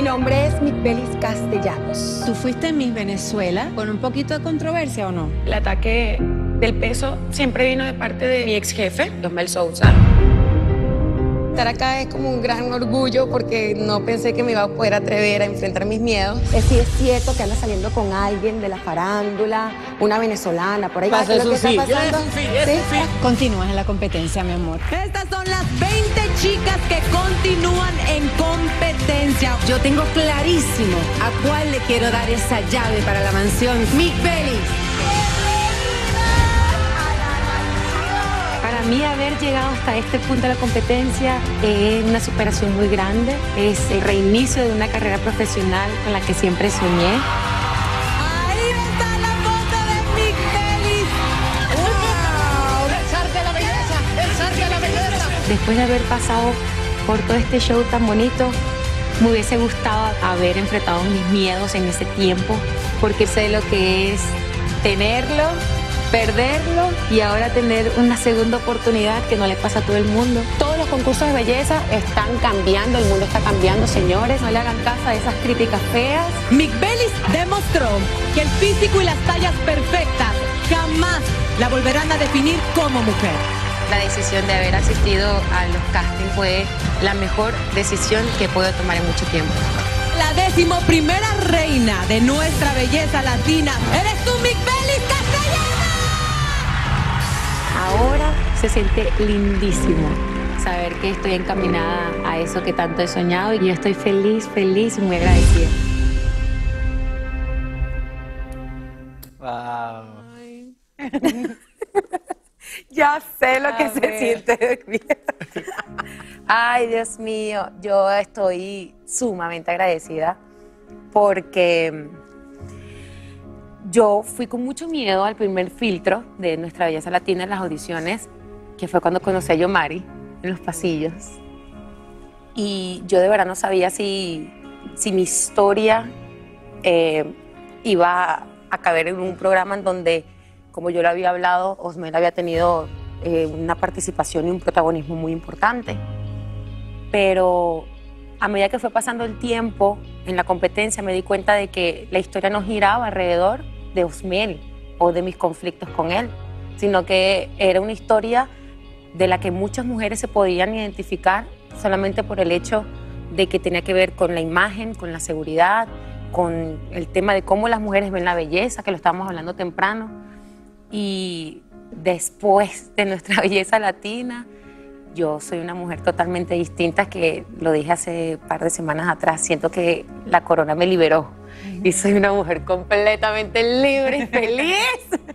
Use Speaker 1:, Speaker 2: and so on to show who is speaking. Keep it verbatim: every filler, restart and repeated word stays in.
Speaker 1: Mi nombre es Micbelis Castellanos.
Speaker 2: ¿Tú fuiste Miss Venezuela con un poquito de controversia o no?
Speaker 3: El ataque del peso siempre vino de parte de mi ex jefe, Osmel Sousa.
Speaker 1: Estar acá es como un gran orgullo porque no pensé que me iba a poder atrever a enfrentar mis miedos. Es sí es cierto que anda saliendo con alguien de la farándula, una venezolana, por ahí.
Speaker 4: Pasa,
Speaker 1: ¿Qué es lo que
Speaker 4: eso sí.
Speaker 1: está pasando?
Speaker 4: Eso sí, eso sí.
Speaker 2: Continúas en la competencia, mi amor.
Speaker 5: Estas son las veinte chicas que continúan en competencia. Yo tengo clarísimo a cuál le quiero dar esa llave para la mansión Micbelis.
Speaker 6: Para mí haber llegado hasta este punto de la competencia es una superación muy grande, es el reinicio de una carrera profesional con la que siempre soñé.
Speaker 5: Ahí está la foto de Micbelis.
Speaker 4: ¡Wow! ¡Besarte a la belleza! ¡Besarte a la belleza!
Speaker 6: Después de haber pasado por todo este show tan bonito, me hubiese gustado haber enfrentado mis miedos en ese tiempo, porque sé lo que es tenerlo, perderlo y ahora tener una segunda oportunidad que no le pasa a todo el mundo. Todos los concursos de belleza están cambiando, el mundo está cambiando, señores. No le hagan caso a esas críticas feas.
Speaker 5: Micbelis demostró que el físico y las tallas perfectas jamás la volverán a definir como mujer.
Speaker 6: La decisión de haber asistido a los castings fue la mejor decisión que puedo tomar en mucho tiempo.
Speaker 5: La décimo primera reina de nuestra belleza latina eres tú, Micbelis Castellanos.
Speaker 6: Ahora se siente lindísimo saber que estoy encaminada a eso que tanto he soñado y yo estoy feliz, feliz y muy agradecida.
Speaker 4: Wow.
Speaker 7: Ya sé lo que
Speaker 6: A
Speaker 7: se
Speaker 6: ver.
Speaker 7: siente. Ay, Dios mío, yo estoy sumamente agradecida porque yo fui con mucho miedo al primer filtro de Nuestra Belleza Latina en las audiciones, que fue cuando conocí a Yomari en los pasillos. Y yo de verdad no sabía si, si mi historia eh, iba a caber en un programa en donde, como yo lo había hablado, Osmel había tenido eh, una participación y un protagonismo muy importante. Pero a medida que fue pasando el tiempo en la competencia me di cuenta de que la historia no giraba alrededor de Osmel o de mis conflictos con él, sino que era una historia de la que muchas mujeres se podían identificar solamente por el hecho de que tenía que ver con la imagen, con la seguridad, con el tema de cómo las mujeres ven la belleza, que lo estábamos hablando temprano. Y después de Nuestra Belleza Latina, yo soy una mujer totalmente distinta, que lo dije hace un par de semanas atrás. Siento que la corona me liberó y soy una mujer completamente libre y feliz.